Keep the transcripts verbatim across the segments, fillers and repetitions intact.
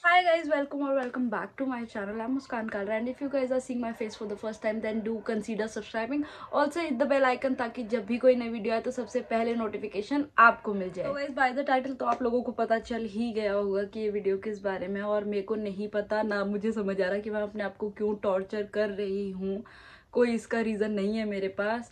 Hi guys, welcome or welcome back to my channel. I'm Muskan Kalra and if you guys are seeing my face for the first time then do consider subscribing. Also hit the bell icon ताकि जब भी कोई नई video आए तो सबसे पहले notification आपको मिल जाए। तो guys by the title तो आप लोगों को पता चल ही गया होगा कि ये वीडियो किस बारे में है और मेरे को नहीं पता ना मुझे समझ आ रहा कि मैं अपने आप को क्यों टॉर्चर कर रही हूँ। कोई इसका रीज़न नहीं है मेरे पास।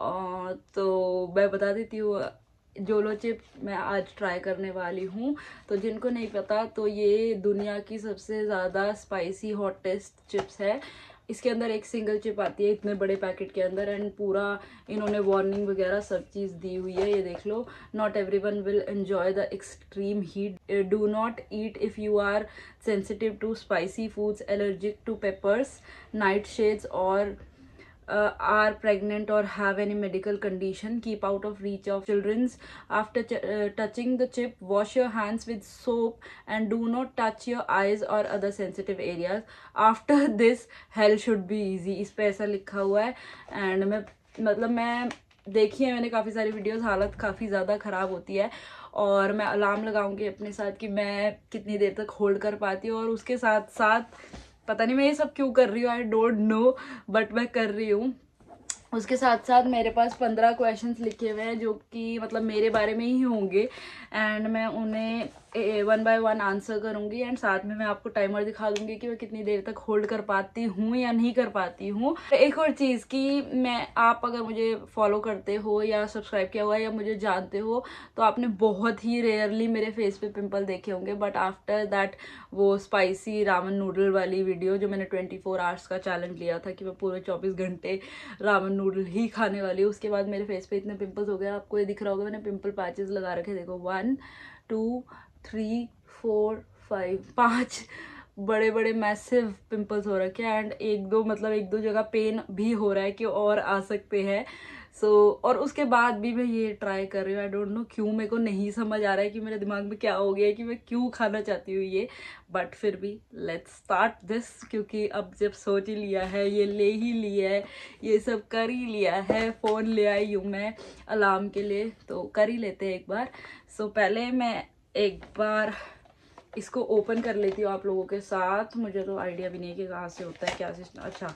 आ, तो मैं बता देती हूँ जोलो चिप मैं आज ट्राई करने वाली हूँ। तो जिनको नहीं पता तो ये दुनिया की सबसे ज़्यादा स्पाइसी हॉटेस्ट चिप्स है। इसके अंदर एक सिंगल चिप आती है इतने बड़े पैकेट के अंदर एंड पूरा इन्होंने वार्निंग वगैरह सब चीज़ दी हुई है। ये देख लो, not every one will enjoy the extreme heat, do not eat if you are sensitive to spicy foods, allergic to peppers, nightshades और Uh, are pregnant or have any medical condition. Keep out of reach of children's. After ch uh, touching the chip, wash your hands with soap and do not touch your eyes or other sensitive areas. After this, hell should be easy. इस पे ऐसा लिखा हुआ है and मैं मतलब मैं देखी है मैंने काफ़ी सारी वीडियोस, हालत काफ़ी ज़्यादा ख़राब होती है और मैं अलार्म लगाऊंगी अपने साथ कि मैं कितनी देर तक होल्ड कर पाती हूँ और उसके साथ साथ पता नहीं मैं ये सब क्यों कर रही हूँ, आई डोंट नो, बट मैं कर रही हूँ। उसके साथ साथ मेरे पास पंद्रह क्वेश्चंस लिखे हुए हैं जो कि मतलब मेरे बारे में ही होंगे एंड मैं उन्हें वन बाय वन आंसर करूंगी एंड साथ में मैं आपको टाइमर दिखा दूंगी कि मैं कितनी देर तक होल्ड कर पाती हूँ या नहीं कर पाती हूँ। एक और चीज़ कि मैं आप अगर मुझे फॉलो करते हो या सब्सक्राइब किया हुआ है या मुझे जानते हो तो आपने बहुत ही रेयरली मेरे फेस पे पिंपल देखे होंगे, बट आफ्टर दैट वो स्पाइसी रामन नूडल वाली वीडियो जो मैंने ट्वेंटी फोर आवर्स का चैलेंज लिया था कि मैं पूरे चौबीस घंटे रामन नूडल ही खाने वाली हूँ, उसके बाद मेरे फेस पे इतने पिंपल्स हो गए। आपको ये दिख रहा होगा मैंने पिंपल पैचेस लगा रखे, देखो one two three four five, पाँच बड़े बड़े मैसिव पिंपल्स हो रखे हैं एंड एक दो मतलब एक दो जगह पेन भी हो रहा है कि और आ सकते हैं। सो so, और उसके बाद भी मैं ये ट्राई कर रही हूँ। आई डोंट नो क्यों, मेरे को नहीं समझ आ रहा है कि मेरे दिमाग में क्या हो गया है कि मैं क्यों खाना चाहती हूँ ये, बट फिर भी लेट्स स्टार्ट दिस, क्योंकि अब जब सोच ही लिया है, ये ले ही लिया है, ये सब कर ही लिया है, फ़ोन ले आई हूँ मैं अलार्म के लिए, तो कर ही लेते हैं एक बार। सो so, पहले मैं एक बार इसको ओपन कर लेती हूँ आप लोगों के साथ। मुझे तो आइडिया भी नहीं है कि कहाँ से होता है, क्या सिस्टम। अच्छा,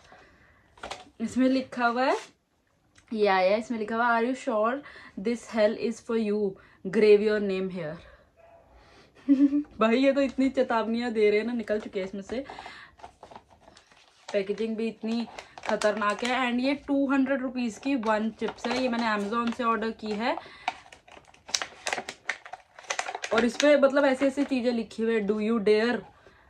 इसमें लिखा हुआ है, ये आया है, इसमें लिखा हुआ are you sure this hell is for you, grave your name here. भाई ये तो इतनी चेतावनियां दे रहे हैं ना, निकल चुके हैं इसमें से। पैकेजिंग भी इतनी खतरनाक है एंड ये टू हंड्रेड रुपीज़ की वन चिप्स है। ये मैंने अमेजोन से ऑर्डर की है और इस पे मतलब ऐसी ऐसी चीज़ें लिखी हुई है, डू यू डेयर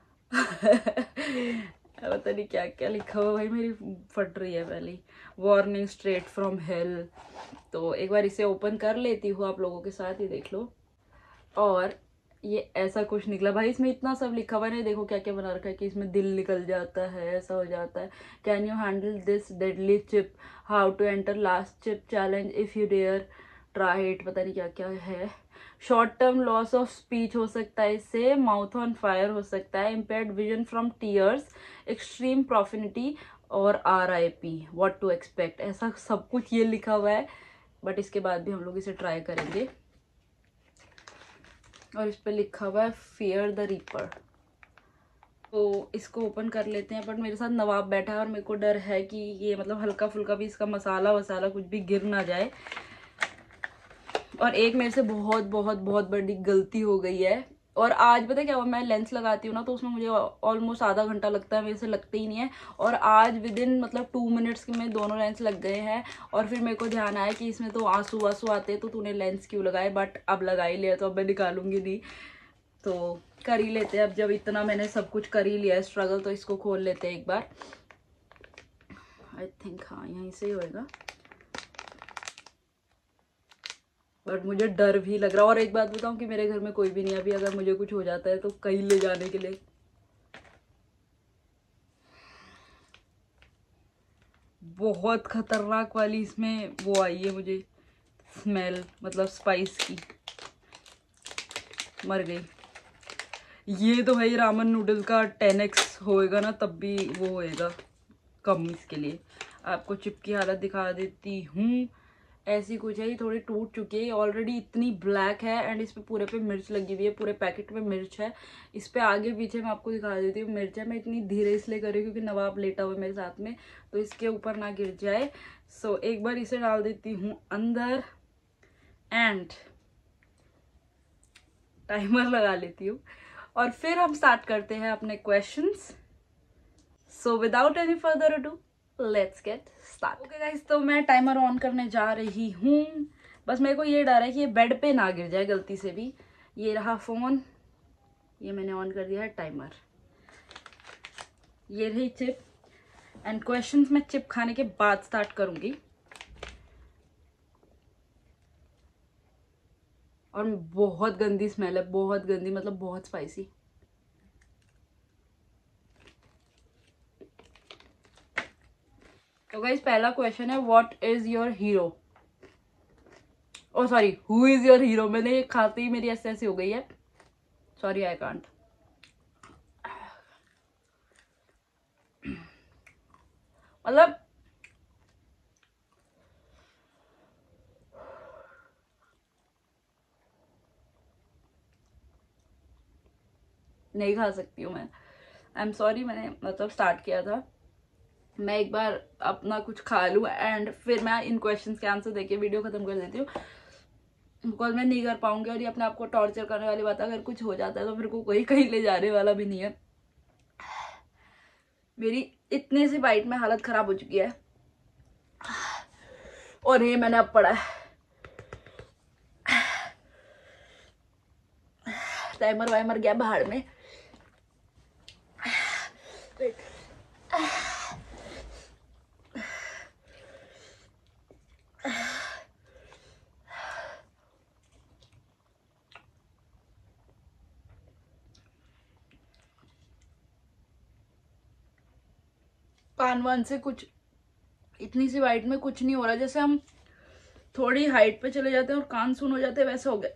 पता नहीं क्या क्या लिखा हुआ, भाई मेरी फट रही है पहली। Warning straight from hell. तो एक बार इसे ओपन कर लेती हूँ आप लोगों के साथ, ही देख लो। और ये ऐसा कुछ निकला भाई, इसमें इतना सब लिखा हुआ है, देखो क्या क्या बना रखा है कि इसमें दिल निकल जाता है, ऐसा हो जाता है। Can you handle this deadly chip, how to enter last chip challenge if you dare try it, पता नहीं क्या क्या है। Short term loss of speech हो सकता है इससे, माउथ ऑन फायर हो सकता है, impaired vision from tears, extreme profanity और R I P, what to expect, ऐसा सब कुछ ये लिखा हुआ है। बट इसके बाद भी हम लोग इसे ट्राई करेंगे और इस पे लिखा हुआ है फियर द रीपर। तो इसको ओपन कर लेते हैं, बट मेरे साथ नवाब बैठा है और मेरे को डर है कि ये मतलब हल्का फुल्का भी इसका मसाला वसाला कुछ भी गिर ना जाए। और एक मेरे से बहुत बहुत बहुत बड़ी गलती हो गई है, और आज पता है क्या हुआ, मैं लेंस लगाती हूँ ना तो उसमें मुझे ऑलमोस्ट आधा घंटा लगता है, मेरे से लगता ही नहीं है। और आज विद इन मतलब टू मिनट्स में दोनों लेंस लग गए हैं और फिर मेरे को ध्यान आया कि इसमें तो आंसू वांसू आते हैं, तो तूने लेंस क्यों लगाए, बट अब लगा ही लिया तो अब मैं निकालूंगी नहीं, तो कर ही लेते हैं। अब जब इतना मैंने सब कुछ कर ही लिया है स्ट्रगल, तो इसको खोल लेते हैं एक बार। आई थिंक हाँ यहीं से ही होएगा, बट मुझे डर भी लग रहा है। और एक बात बताऊं कि मेरे घर में कोई भी नहीं है अभी, अगर मुझे कुछ हो जाता है तो कहीं ले जाने के लिए। बहुत खतरनाक वाली इसमें वो आई है मुझे स्मेल, मतलब स्पाइस की, मर गई। ये तो भाई रामन नूडल का टेन एक्स होएगा ना, तब भी वो होएगा कम। इसके लिए आपको चिप की हालत दिखा देती हूँ, ऐसी कुछ है, ये थोड़ी टूट चुकी है, ऑलरेडी इतनी ब्लैक है एंड इस पे पूरे पे मिर्च लगी हुई है, पूरे पैकेट में मिर्च है। इस पे आगे पीछे मैं आपको दिखा देती हूँ मिर्च है। मैं इतनी धीरे इसलिए कर रही हूँ क्योंकि नवाब लेटा हुआ है मेरे साथ में, तो इसके ऊपर ना गिर जाए। सो एक बार इसे डाल देती हूँ अंदर एंड टाइमर लगा लेती हूँ और फिर हम स्टार्ट करते हैं अपने questions. So without any further ado let's get start. Okay guys, तो मैं टाइमर ऑन करने जा रही हूँ। बस मेरे को ये डर है कि ये बेड पे ना गिर जाए गलती से भी। ये रहा फोन, ये मैंने ऑन कर दिया है टाइमर। ये रही चिप एंड क्वेश्चंस मैं चिप खाने के बाद स्टार्ट करूंगी। और बहुत गंदी स्मेल है, बहुत गंदी, मतलब बहुत स्पाइसी। तो गाइस पहला क्वेश्चन है, what is your hero. Oh sorry, who is your hero. मैंने ये खाते ही मेरी ऐसे ऐसी हो गई है, सॉरी आई कांट। मतलब नहीं खा सकती हूँ मैं, आई एम सॉरी। मैंने मतलब स्टार्ट किया था, मैं एक बार अपना कुछ खा लूँ एंड फिर मैं इन क्वेश्चंस के आंसर देके वीडियो खत्म कर देती हूँ, बिकॉज मैं नहीं कर पाऊंगी। और ये अपने आप को टॉर्चर करने वाली बात है, अगर कुछ हो जाता है तो मेरे को कोई कहीं ले जाने वाला भी नहीं है। मेरी इतने से बाइट में हालत खराब हो चुकी है और ये मैंने अब पढ़ा है। टाइमर वाइमर गया बाहर में। कान वान से कुछ, इतनी सी हाइट में कुछ नहीं हो रहा। जैसे हम थोड़ी हाइट पे चले जाते हैं और कान सुन हो जाते हैं, वैसे हो गए।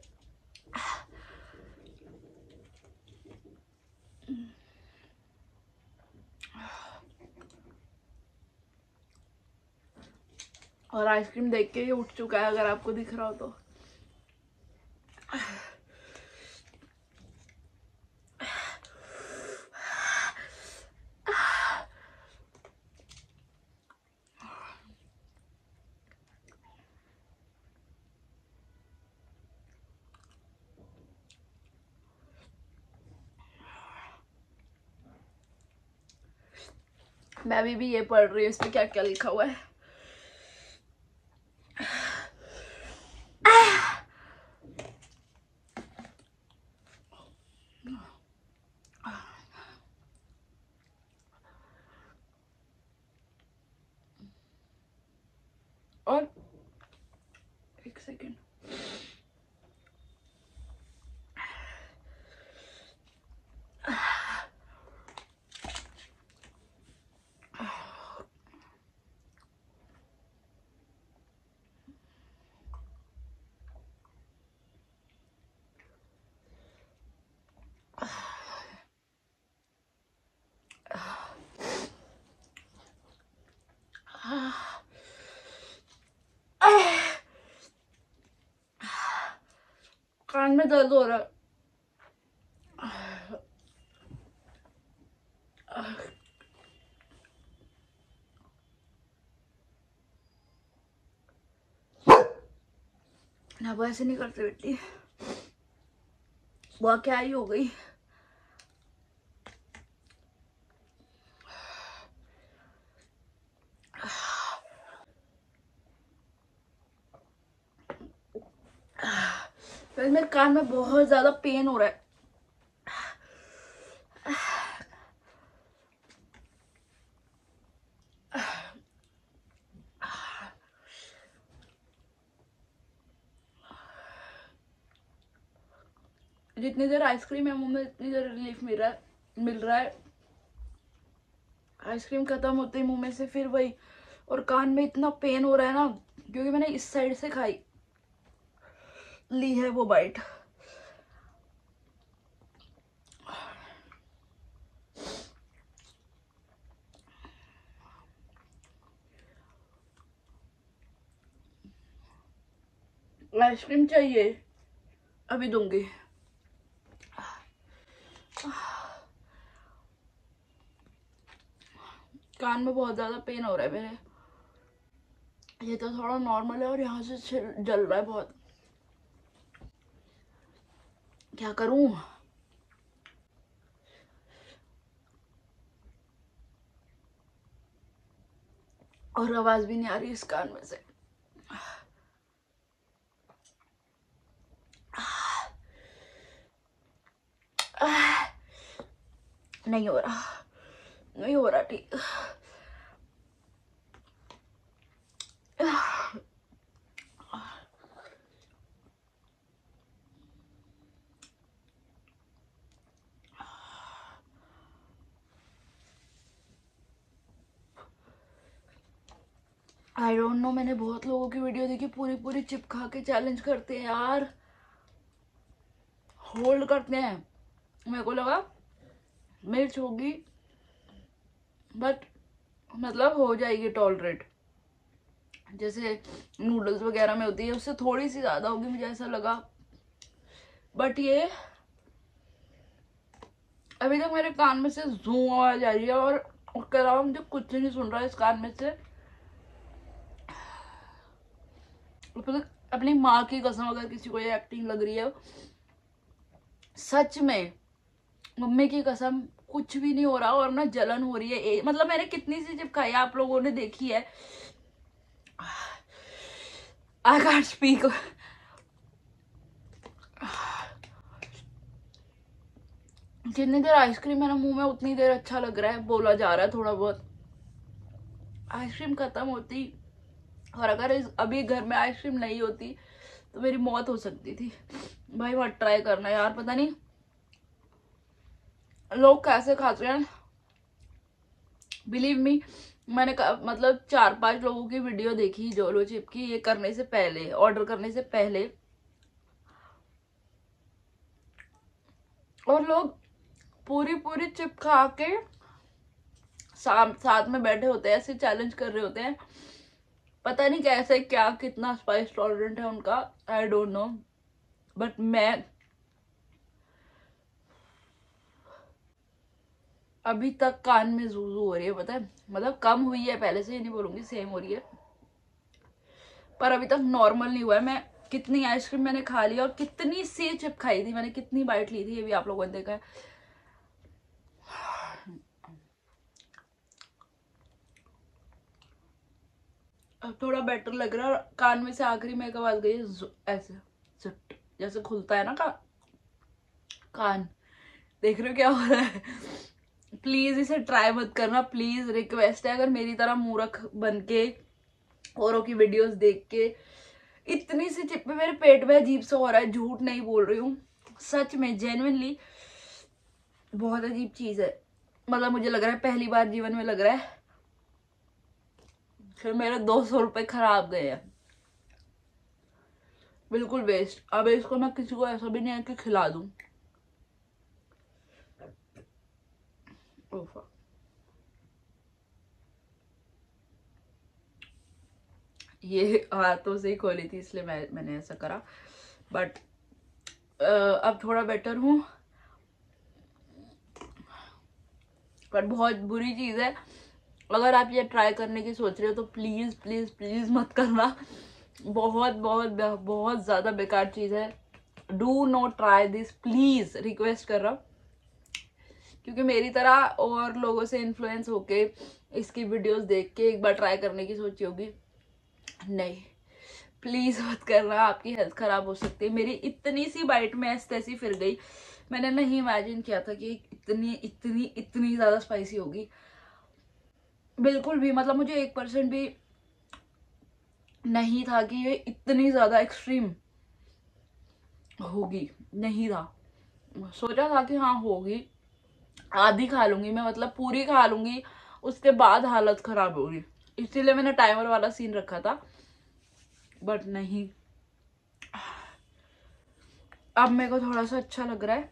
और आइसक्रीम देख के ये उठ चुका है, अगर आपको दिख रहा हो तो। मैं अभी भी ये पढ़ रही हूँ, इस पे क्या क्या लिखा हुआ है। और एक सेकेंड, कान में दर्द हो रहा है। ना वो ऐसे नहीं करते बेटी, वो क्या ही हो गई। मेरे कान में बहुत ज्यादा पेन हो रहा है। जितनी देर आइसक्रीम है मुंह में, इतनी देर रिलीफ मिल रहा है मिल रहा है आइसक्रीम खत्म होते ही मुंह में से फिर वही। और कान में इतना पेन हो रहा है ना, क्योंकि मैंने इस साइड से खाई ली है वो बाइट। आइसक्रीम चाहिए, अभी दूंगी। कान में बहुत ज्यादा पेन हो रहा है मेरे, ये तो थोड़ा नॉर्मल है और यहाँ से जल रहा है बहुत, क्या करूं। और आवाज भी नहीं आ रही इस कान में से। नहीं हो रहा, नहीं हो रहा ठीक। आई डोंट नो, मैंने बहुत लोगों की वीडियो देखी पूरी पूरी चिप खा के चैलेंज करते हैं यार, होल्ड करते हैं। मेरे को लगा मिर्च होगी बट मतलब हो जाएगी टॉलरेट, जैसे नूडल्स वगैरह में होती है उससे थोड़ी सी ज्यादा होगी, मुझे ऐसा लगा। बट ये अभी तक मेरे कान में से जू आवाज आ रही है और उसके अलावा मुझे कुछ नहीं सुन रहा है इस कान में से। अपनी माँ की कसम, अगर किसी को ये एक्टिंग लग रही है, सच में मम्मी की कसम कुछ भी नहीं हो रहा और ना जलन हो रही है। मतलब मैंने कितनी सी चिप खाई आप लोगों ने देखी है। I can't speak. जितनी देर आइसक्रीम मेरा मुंह में उतनी देर अच्छा लग रहा है, बोला जा रहा है थोड़ा बहुत। आइसक्रीम खत्म होती और अगर अभी घर में आइसक्रीम नहीं होती तो मेरी मौत हो सकती थी। भाई मत ट्राई करना यार, पता नहीं लोग कैसे खाते हैं। बिलीव मी, मैंने मतलब चार पांच लोगों की वीडियो देखी जोलो चिप की, ये करने से पहले, ऑर्डर करने से पहले, और लोग पूरी पूरी चिप खा के साथ साथ में बैठे होते हैं, ऐसे चैलेंज कर रहे होते हैं। पता नहीं कैसे, क्या कितना स्पाइस टॉलरेंट है उनका, आई डोंट नो। बट मैं अभी तक कान में जूजू हो रही है, पता है। मतलब कम हुई है पहले से, ये नहीं बोलूंगी सेम हो रही है, पर अभी तक नॉर्मल नहीं हुआ है। मैं कितनी आइसक्रीम मैंने खा ली और कितनी सी चिप खाई थी मैंने, कितनी बाइट ली थी, ये भी आप लोगों ने देखा है। अब थोड़ा बेटर लग रहा है। कान में से आखिरी में एक आवाज गई ऐसे सुट, जैसे खुलता है ना का कान। देख रहे हो क्या हो रहा है। प्लीज इसे ट्राई मत करना, प्लीज रिक्वेस्ट है। अगर मेरी तरह मूर्ख बन के औरों की वीडियोस देख के इतनी सी चिप में मेरे पेट में अजीब सा हो रहा है, झूठ नहीं बोल रही हूँ, सच में जेन्युइनली बहुत अजीब चीज है। मतलब मुझे लग रहा है पहली बार जीवन में लग रहा है फिर मेरे दो सौ रुपए खराब गए हैं, बिल्कुल वेस्ट। अब इसको मैं किसी को ऐसा भी नहीं है कि खिला दूं। ये हाथों से ही खोली थी इसलिए मैं मैंने ऐसा करा, बट अब थोड़ा बेटर हूँ। पर बहुत बुरी चीज है, अगर आप ये ट्राई करने की सोच रहे हो तो प्लीज प्लीज प्लीज मत करना। बहुत बहुत बहुत ज्यादा बेकार चीज है। Do not try this, please request कर रहा हूँ। क्योंकि मेरी तरह और लोगों से इन्फ्लुएंस होके इसकी वीडियोस देख के एक बार ट्राई करने की सोची होगी, नहीं प्लीज मत करना, आपकी हेल्थ खराब हो सकती है। मेरी इतनी सी बाइट में ऐसी तैसी फिर गई, मैंने नहीं इमेजिन किया था कि इतनी इतनी इतनी ज्यादा स्पाइसी होगी, बिल्कुल भी। मतलब मुझे एक परसेंट भी नहीं था कि ये इतनी ज्यादा एक्सट्रीम होगी, नहीं था। सोचा था कि हाँ होगी, आधी खा लूंगी मैं, मतलब पूरी खा लूंगी, उसके बाद हालत खराब होगी, इसीलिए मैंने टाइमर वाला सीन रखा था। बट नहीं, अब मेरे को थोड़ा सा अच्छा लग रहा है।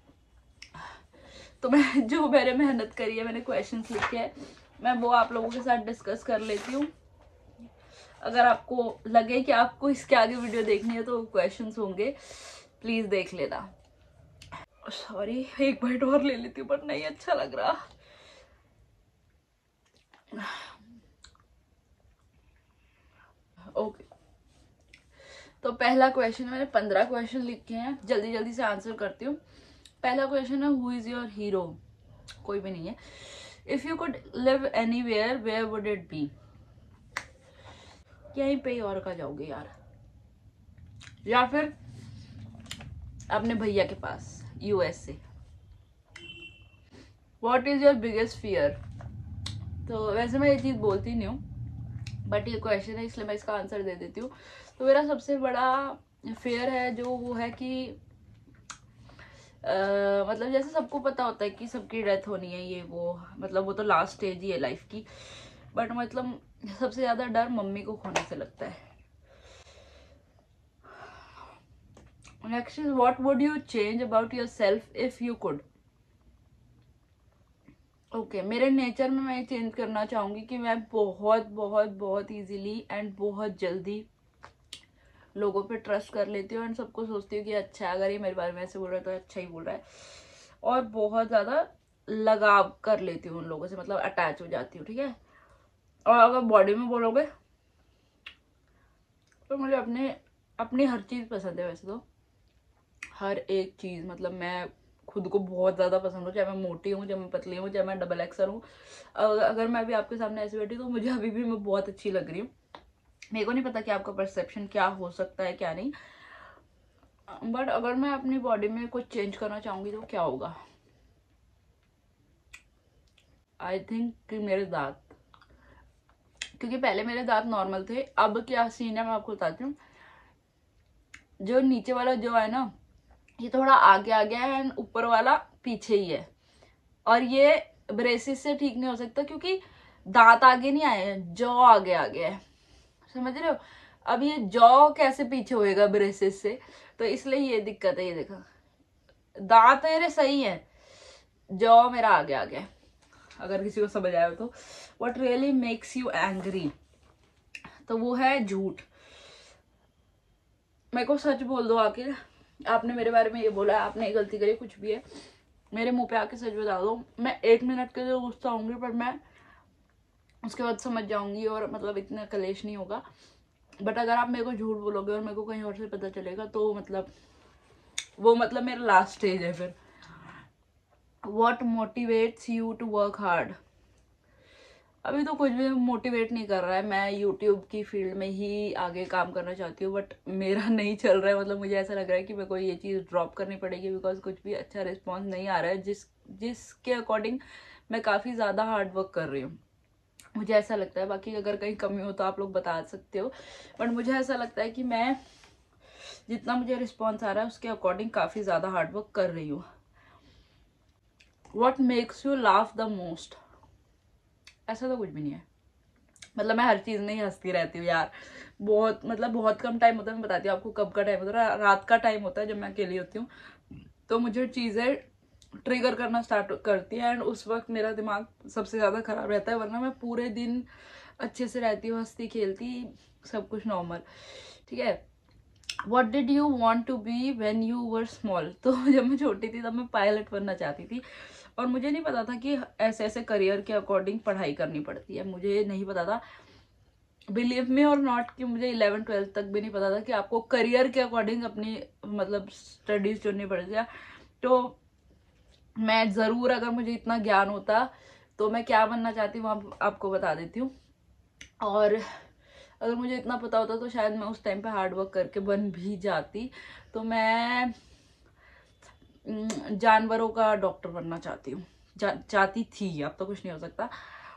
तो मैं जो मैंने मेहनत करी है, मैंने क्वेश्चंस लिखे हैं, मैं वो आप लोगों के साथ डिस्कस कर लेती हूँ। अगर आपको लगे कि आपको इसके आगे वीडियो देखनी है तो क्वेश्चंस होंगे, प्लीज देख लेना। सॉरी, एक बाइट और ले लेती हूँ, बट नहीं अच्छा लग रहा। Okay okay. तो पहला क्वेश्चन, मैंने पंद्रह क्वेश्चन लिखे हैं, जल्दी जल्दी से आंसर करती हूँ। पहला क्वेश्चन है, हु इज योर हीरो? कोई भी नहीं है। If you could live anywhere where would it be? यहीं पे ही और कहाँ जाओगे यार, या फिर अपने भैया के पास यूएस से। What is your biggest fear? तो वैसे मैं ये चीज बोलती नहीं हूँ, बट ये क्वेश्चन है इसलिए मैं इसका आंसर दे देती हूँ। तो मेरा सबसे बड़ा फेयर है जो वो है कि Uh, मतलब जैसे सबको पता होता है कि सबकी डेथ होनी है, ये वो मतलब वो तो लास्ट स्टेज ही है लाइफ की, बट मतलब सबसे ज्यादा डर मम्मी को खोने से लगता है। Next is what would you change about yourself if you could? Okay, मेरे नेचर में मैं चेंज करना चाहूंगी कि मैं बहुत बहुत बहुत इजीली एंड बहुत जल्दी लोगों पे ट्रस्ट कर लेती हूँ एंड सबको सोचती हूँ कि अच्छा अगर ये मेरे बारे में ऐसे बोल रहा है तो अच्छा ही बोल रहा है, और बहुत ज्यादा लगाव कर लेती हूँ उन लोगों से, मतलब अटैच हो जाती हूँ, ठीक है। और अगर बॉडी में बोलोगे तो मुझे अपने अपनी हर चीज पसंद है, वैसे तो हर एक चीज, मतलब मैं खुद को बहुत ज्यादा पसंद हूँ, चाहे मैं मोटी हूँ, चाहे मैं पतली हूँ, चाहे मैं डबल एक्सर हूँ। अगर मैं भी आपके सामने ऐसे बैठी तो मुझे अभी भी मैं बहुत अच्छी लग रही हूँ। मेरे को नहीं पता कि आपका परसेप्शन क्या हो सकता है क्या नहीं, बट अगर मैं अपनी बॉडी में कुछ चेंज करना चाहूंगी तो क्या होगा? आई थिंक कि मेरे दांत, क्योंकि पहले मेरे दांत नॉर्मल थे, अब क्या सीन है मैं आपको बताती हूँ। जो नीचे वाला जो है ना, ये थोड़ा आगे आ गया है एंड ऊपर वाला पीछे ही है, और ये ब्रेसिस से ठीक नहीं हो सकता क्योंकि दांत आगे नहीं आए हैं, जॉ आगे आ गया है, समझ रहे हो? अब ये जॉ कैसे पीछे होएगा ब्रेसिस से, तो इसलिए ये दिक्कत है। ये देखा, दांत मेरे सही है, जॉ मेरा आगे आ गया, अगर किसी को समझ आया हो तो। What really makes you angry? तो वो है झूठ। मेरे को सच बोल दो आके, आपने मेरे बारे में ये बोला, आपने ये गलती करी, कुछ भी है, मेरे मुंह पे आके सच बता दो। मैं एक मिनट के लिए गुस्सा होंगी, पर मैं उसके बाद समझ जाऊंगी और मतलब इतना कलेश नहीं होगा। बट अगर आप मेरे को झूठ बोलोगे और मेरे को कहीं और से पता चलेगा तो मतलब वो मतलब मेरा लास्ट स्टेज है फिर। What motivates you to work hard? अभी तो कुछ भी मोटिवेट नहीं कर रहा है, मैं यूट्यूब की फील्ड में ही आगे काम करना चाहती हूँ, बट मेरा नहीं चल रहा है। मतलब मुझे ऐसा लग रहा है कि मेरे को ये चीज़ ड्रॉप करनी पड़ेगी, बिकॉज कुछ भी अच्छा रिस्पॉन्स नहीं आ रहा है जिस जिसके अकॉर्डिंग मैं काफ़ी ज़्यादा हार्ड वर्क कर रही हूँ, मुझे ऐसा लगता है। बाकी अगर कहीं कमी हो तो आप लोग बता सकते हो, बट मुझे ऐसा लगता है कि मैं जितना मुझे रिस्पॉन्स आ रहा है उसके अकॉर्डिंग काफ़ी ज़्यादा हार्ड वर्क कर रही हूँ। What makes you laugh the most? ऐसा तो कुछ भी नहीं है, मतलब मैं हर चीज़ में ही हंसती रहती हूँ यार, बहुत मतलब बहुत कम टाइम होता है। मैं बताती हूँ आपको कब का टाइम होता है, रात का टाइम होता है जब मैं अकेली होती हूँ, तो मुझे चीज़ें ट्रिगर करना स्टार्ट करती है एंड उस वक्त मेरा दिमाग सबसे ज़्यादा खराब रहता है, वरना मैं पूरे दिन अच्छे से रहती हूँ, हंसती खेलती, सब कुछ नॉर्मल, ठीक है। What did you want to be when you were small? तो जब मैं छोटी थी तब मैं पायलट बनना चाहती थी, और मुझे नहीं पता था कि ऐसे ऐसे करियर के अकॉर्डिंग पढ़ाई करनी पड़ती है, मुझे नहीं पता था, बिलीव मी और नॉट, कि मुझे इलेवन ट्वेल्थ तक भी नहीं पता था कि आपको करियर के अकॉर्डिंग अपनी मतलब स्टडीज चुननी पड़ती है। तो मैं ज़रूर, अगर मुझे इतना ज्ञान होता तो मैं क्या बनना चाहती हूँ आप, आपको बता देती हूँ। और अगर मुझे इतना पता होता तो शायद मैं उस टाइम पे हार्ड वर्क करके बन भी जाती। तो मैं जानवरों का डॉक्टर बनना चाहती हूँ, चाहती थी, अब तो कुछ नहीं हो सकता।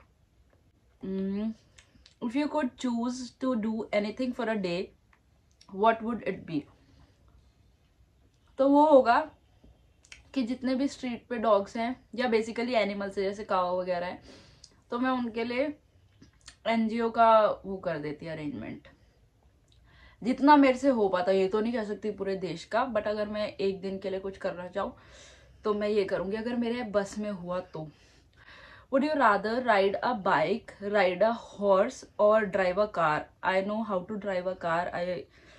If you could choose to do anything for a day what would it be? तो वो होगा कि जितने भी स्ट्रीट पे डॉग्स हैं या बेसिकली एनिमल्स है जैसे कावा वगैरह है, तो मैं उनके लिए एनजीओ का वो कर देती अरेंजमेंट, जितना मेरे से हो पाता। ये तो नहीं कह सकती पूरे देश का, बट अगर मैं एक दिन के लिए कुछ करना चाहूँ तो मैं ये करूँगी, अगर मेरे बस में हुआ तो। Would you rather ride a bike, ride a horse और drive a car? I know how to drive a car, I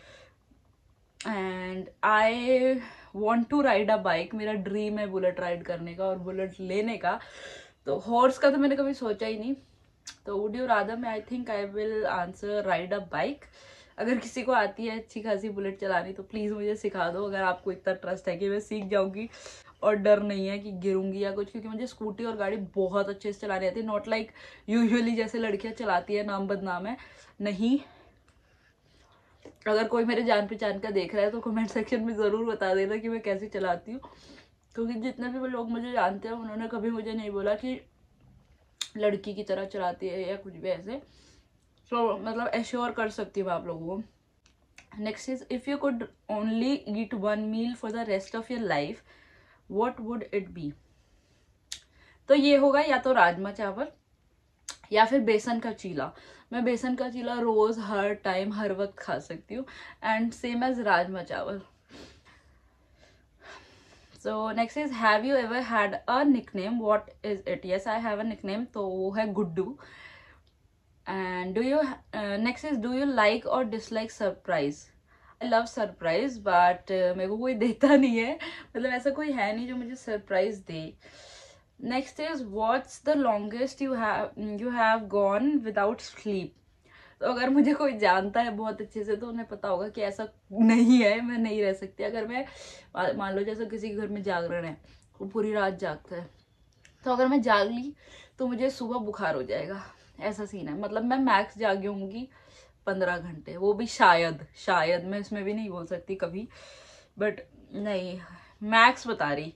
and I want to ride a bike. मेरा ड्रीम है बुलेट राइड करने का और बुलेट लेने का। तो हॉर्स का तो मैंने कभी सोचा ही नहीं। तो वुड यू रादर में I think I will answer ride a bike. अगर किसी को आती है अच्छी खासी बुलेट चलानी तो प्लीज़ मुझे सिखा दो, अगर आपको इतना ट्रस्ट है कि मैं सीख जाऊंगी और डर नहीं है कि गिरूंगी या कुछ, क्योंकि मुझे स्कूटी और गाड़ी बहुत अच्छे से चलानी आती है। नॉट लाइक यूजुअली जैसे लड़कियां चलाती है नाम बदनाम है, नहीं। अगर कोई मेरे जान पहचान का देख रहा है तो कमेंट सेक्शन में ज़रूर बता देना कि मैं कैसे चलाती हूँ, क्योंकि जितने भी लोग मुझे जानते हैं उन्होंने कभी मुझे नहीं बोला कि लड़की की तरह चलाती है या कुछ भी ऐसे। तो so, मतलब एश्योर कर सकती हूँ आप लोगों को। Next is if you could only eat one meal for the rest of your life, what would it be? तो ये होगा या तो राजमा चावल या फिर बेसन का चीला। मैं बेसन का चीला रोज हर टाइम हर वक्त खा सकती हूँ, and same as rajma chawal. So next is have you ever had a nickname, what is it? Yes I have a nickname, तो वो है Guddu. And do you next is do you like और dislike surprise? I love surprise, but मेरे को कोई देता नहीं है, मतलब ऐसा कोई है नहीं जो मुझे सरप्राइज दे। Next is what's the longest you have you have gone without sleep? तो अगर मुझे कोई जानता है बहुत अच्छे से तो उन्हें पता होगा कि ऐसा नहीं है, मैं नहीं रह सकती। अगर मैं मान लो जैसे किसी के घर में जागरण है, वो पूरी रात जागता है, तो अगर मैं जाग ली तो मुझे सुबह बुखार हो जाएगा, ऐसा सीन है। मतलब मैं मैक्स जागी होंगी पंद्रह घंटे, वो भी शायद शायद मैं इसमें भी नहीं बोल सकती कभी, बट नहीं मैक्स बता रही।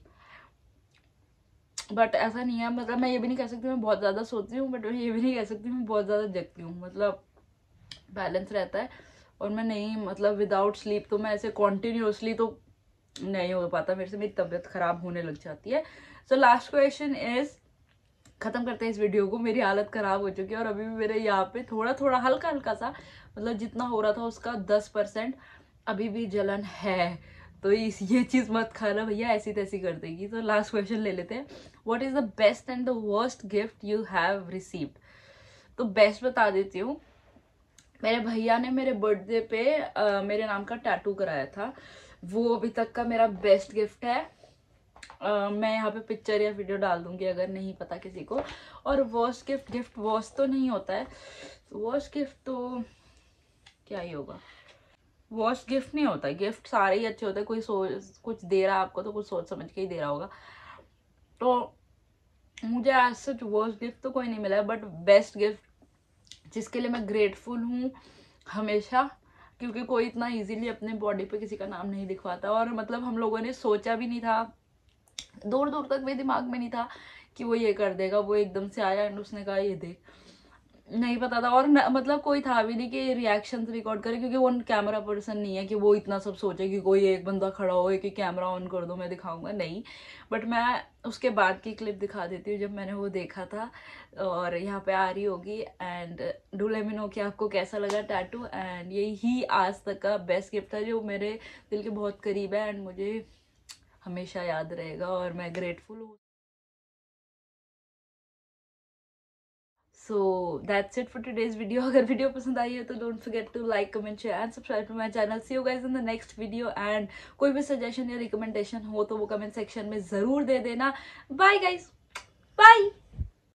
बट ऐसा नहीं है, मतलब मैं ये भी नहीं कह सकती मैं बहुत ज़्यादा सोती हूँ, बट मैं ये भी नहीं कह सकती मैं बहुत ज़्यादा जगती हूँ। मतलब बैलेंस रहता है। और मैं नहीं, मतलब विदाउट स्लीप तो मैं ऐसे कॉन्टिन्यूसली तो नहीं हो पाता मेरे से, मेरी तबीयत खराब होने लग जाती है। सो लास्ट क्वेश्चन इज, खत्म करते हैं इस वीडियो को, मेरी हालत खराब हो चुकी है और अभी भी मेरे यहाँ पे थोड़ा थोड़ा हल्का हल्का सा, मतलब जितना हो रहा था उसका दस परसेंट अभी भी जलन है। तो इस ये चीज मत खाना भैया, ऐसी तैसी कर देगी। तो लास्ट क्वेश्चन ले लेते हैं, what is the best and the worst gift you have received? तो बेस्ट बता देती हूँ, मेरे भैया ने मेरे बर्थडे पे आ, मेरे नाम का टैटू कराया था, वो अभी तक का मेरा बेस्ट गिफ्ट है। Uh, मैं यहाँ पे पिक्चर या वीडियो डाल दूंगी अगर नहीं पता किसी को। और वर्स्ट गिफ्ट, गिफ्ट वर्स्ट तो नहीं होता है, वर्स्ट गिफ्ट तो क्या ही होगा, वर्स्ट गिफ्ट नहीं होता है, गिफ्ट सारे ही अच्छे होते हैं। कोई सोच कुछ दे रहा है आपको तो कुछ सोच समझ के ही दे रहा होगा। तो मुझे आज सच वर्स्ट गिफ्ट तो कोई नहीं मिला है, बट बेस्ट गिफ्ट जिसके लिए मैं ग्रेटफुल हूँ हमेशा, क्योंकि कोई इतना इजीली अपने बॉडी पे किसी का नाम नहीं लिखवाता। और मतलब हम लोगों ने सोचा भी नहीं था, दूर दूर तक मेरे दिमाग में नहीं था कि वो ये कर देगा। वो एकदम से आया एंड उसने कहा ये देख, नहीं पता था। और न, मतलब कोई था भी नहीं कि रिएक्शंस रिकॉर्ड करे, क्योंकि वो कैमरा पर्सन नहीं है कि वो इतना सब सोचे कि कोई एक बंदा खड़ा हो कि कैमरा ऑन कर दो मैं दिखाऊंगा, नहीं। बट मैं उसके बाद की क्लिप दिखा देती हूँ जब मैंने वो देखा था, और यहाँ पे आ रही होगी। And do let me know कि आपको कैसा लगा टैटू। एंड यही आज तक का बेस्ट गिफ्ट है जो मेरे दिल के बहुत करीब है एंड मुझे हमेशा याद रहेगा और मैं ग्रेटफुल हूँ। So that's it for today's video. अगर वीडियो पसंद आई है तो don't forget to like comment share and subscribe to my channel. See you guys in the next video. And कोई भी सजेशन या रिकमेंडेशन हो तो वो कमेंट सेक्शन में जरूर दे देना। Bye guys, bye.